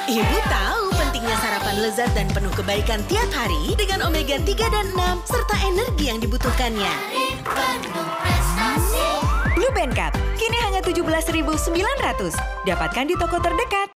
Ibu tahu pentingnya sarapan lezat dan penuh kebaikan tiap hari dengan omega 3 dan 6 serta energi yang dibutuhkannya. Blue Band Cup kini hanya 17.900. Dapatkan di toko terdekat.